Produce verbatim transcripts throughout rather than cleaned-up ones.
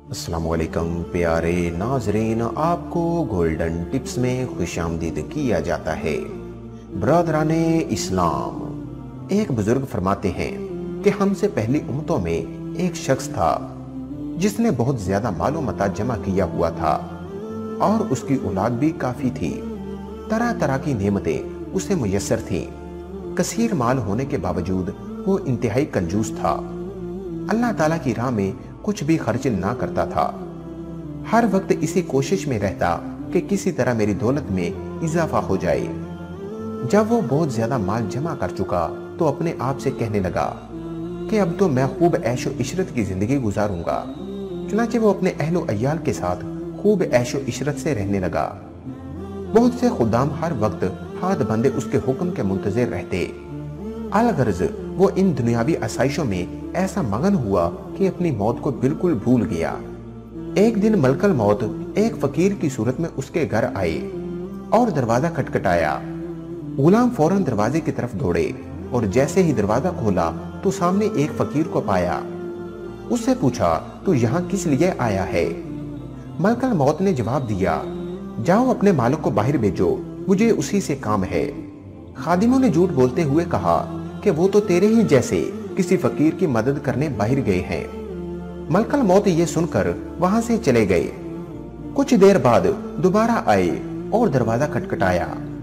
अस्सलाम वालेकुम प्यारे नाजरीन, आपको गोल्डन टिप्स में खुशामदीद किया जाता है। ब्रदराने इस्लाम, एक बुजुर्ग फरमाते हैं कि हमसे पहली उम्मतों में एक शख्स था जिसने बहुत ज्यादा मालो मता जमा किया हुआ था और उसकी औलाद भी काफी थी। तरह तरह की नेमतें उसे मुयस्सर थीं। कसीर माल होने के बावजूद वो इंतहाई कंजूस था। अल्लाह ताला की राह में कुछ भी खर्च ना करता था। हर वक्त इसी कोशिश में रहता कि किसी तरह मेरी दौलत में इजाफा हो जाए। जब वो बहुत ज्यादा माल जमा कर चुका तो अपने आप से कहने लगा कि अब तो मैं खूब ऐशो इशरत की जिंदगी गुजारूंगा। चुनांचे वो अपने अहलो अय्याल के साथ खूब ऐशो इशरत से रहने लगा। बहुत से खुदाम हर वक्त हाथ बंधे उसके हुक्म के मुंतजिर रहते। अलगर्ज वो इन दुनियावी आसाइशों में ऐसा मगन हुआ कि अपनी मौत को बिल्कुल भूल गया। एक दिन मलकल मौत एक फकीर की सूरत में उसके घर आए और दरवाजा खटखटाया। गुलाम फौरन दरवाजे की तरफ दौड़े और जैसे ही दरवाजा खोला तो सामने एक फकीर को पाया। उससे पूछा, तू यहाँ किस लिए आया है? मलकल मौत ने जवाब दिया, जाओ अपने मालिक को बाहर भेजो, मुझे उसी से काम है। खादिमों ने झूठ बोलते हुए कहा कि वो तो तेरे ही जैसे किसी फकीर की मदद करने बाहर गए हैं। मलकल मौत ये सुनकर वहां से चले गए। कुछ देर बाद दोबारा आए और दरवाजा खटखटाया।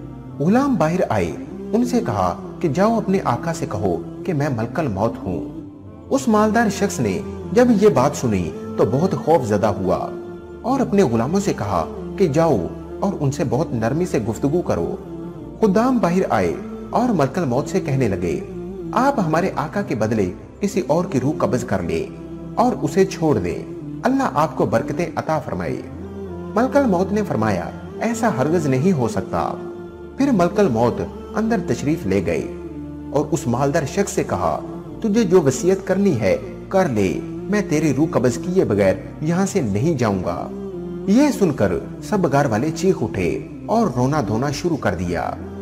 गुलाम बाहर आए, उनसे कहा कि जाओ अपने आका से कहो कि मैं मलकल मौत हूँ। उस मालदार शख्स ने जब ये बात सुनी तो बहुत खौफजदा हुआ और अपने गुलामों से कहा कि जाओ और उनसे बहुत नरमी से गुफ्तगू करो। खुदाम बाहर आए और मलकल मौत से कहने लगे, आप हमारे आका के बदले किसी और की रूह कब्ज कर ले और उसे छोड़ दे, अल्लाह आपको बरकतें अता फरमाए। मलकल मौत ने फरमाया, ऐसा हरगिज नहीं हो सकता। फिर मलकल मौत अंदर तशरीफ ले गए और उस मालदार शख्स से कहा, तुझे जो वसीयत करनी है कर ले, मैं तेरी रूह कब्ज किए बगैर यहाँ से नहीं जाऊंगा। ये सुनकर सब घर वाले चीख उठे और रोना धोना शुरू कर दिया।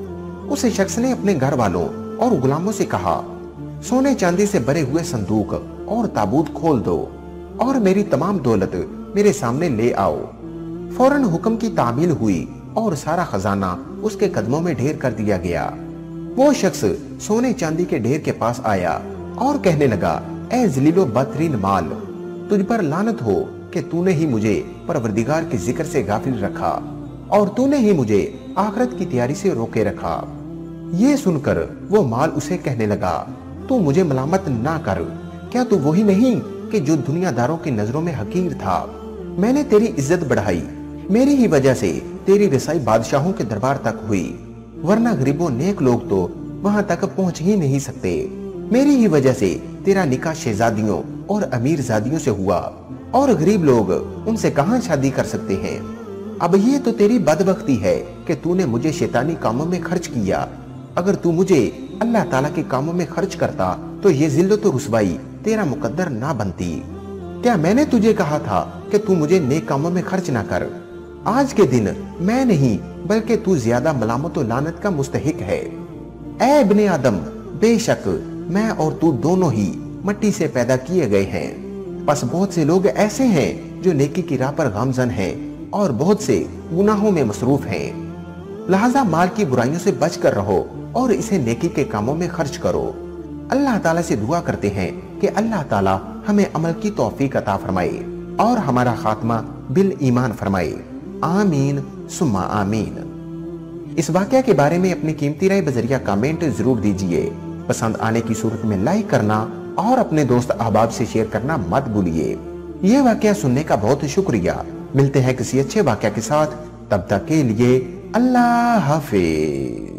उस शख्स ने अपने घर वालों और गुलामों से कहा, सोने चांदी से भरे हुए संदूक और ताबूत खोल दो और मेरी तमाम दौलत मेरे सामने ले आओ। फौरन हुक्म की तामील हुई और सारा खजाना उसके कदमों में ढेर कर दिया गया। वो शख्स सोने चांदी के ढेर के पास आया और कहने लगा, ए जलीलो बदतरीन माल, तुझ पर लानत हो कि तूने ही मुझे परवरदिगार के जिक्र से गाफिल रखा और तूने ही मुझे आखिरत की तैयारी से रोके रखा। ये सुनकर वो माल उसे कहने लगा, तू मुझे मलामत ना कर, क्या तू वही नहीं कि जो दुनियादारों की नजरों में हकीर था? मैंने तेरी इज्जत बढ़ाई, मेरी ही वजह से तेरी रसाई बादशाहों के दरबार तक हुई, वरना गरीबों नेक लोग तो वहां तक पहुंच ही नहीं सकते। मेरी ही वजह से तेरा निकाह शहजादियों और अमीर जादियों से हुआ और गरीब लोग उनसे कहां शादी कर सकते हैं। अब ये तो तेरी बदबख्ती है कि तूने मुझे शैतानी कामों में खर्च किया। अगर तू मुझे अल्लाह ताला के कामों में खर्च करता तो ये जिल्लत और रुसवाई तेरा मुकद्दर ना बनती। क्या मैंने तुझे कहा था कि तू मुझे नेक कामों में खर्च ना कर? आज के दिन मैं नहीं बल्कि तू ज्यादा मलामत और लानत का मुस्तहिक है। ऐ इब्ने आदम, बेशक मैं और तू दोनों ही मट्टी से पैदा किए गए हैं। बस बहुत से लोग ऐसे हैं जो नेकी की राह पर गामजन हैं और बहुत से गुनाहों में मसरूफ हैं। लिहाजा माल की बुराइयों से बच कर रहो और इसे नेकी के कामों में खर्च करो। अल्लाह ताला से दुआ करते हैं कि अल्लाह ताला हमें अमल की तौफीक अता फरमाए और हमारा खात्मा बिल ईमान फरमाए। आमीन सुम्मा आमीन। इस वाकया के बारे में अपनी कीमती राय बजरिया कमेंट जरूर दीजिए। पसंद आने की सूरत में लाइक करना और अपने दोस्त अहबाब से शेयर करना मत भूलिए। यह वाकया सुनने का बहुत शुक्रिया। मिलते हैं किसी अच्छे वाकया के साथ, तब तक के लिए अल्लाह हाफिज।